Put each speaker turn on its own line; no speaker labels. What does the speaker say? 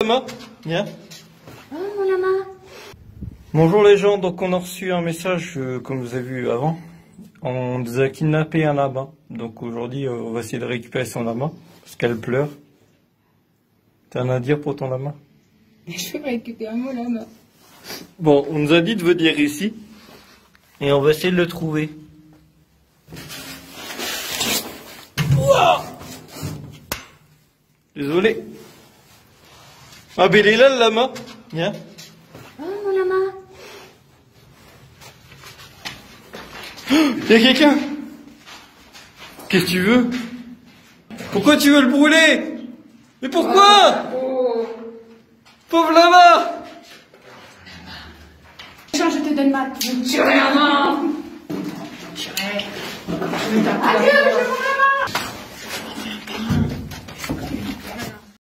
Lama, viens.
Oh mon lama.
Bonjour les gens, donc on a reçu un message, comme vous avez vu avant. On nous a kidnappé un lama. Donc aujourd'hui, on va essayer de récupérer son lama, parce qu'elle pleure. T'as rien à dire pour ton lama?
Je peux récupérer mon lama.
Bon, on nous a dit de venir ici, et on va essayer de le trouver. Ouah, désolé. Ah ben il est là le lama. Viens.
Oh mon lama.
Il y a quelqu'un. Qu'est-ce que tu veux? Pourquoi tu veux le brûler? Mais pourquoi? Pauvre lama.
Je te donne ma. Tu rien, maman. Adieu, je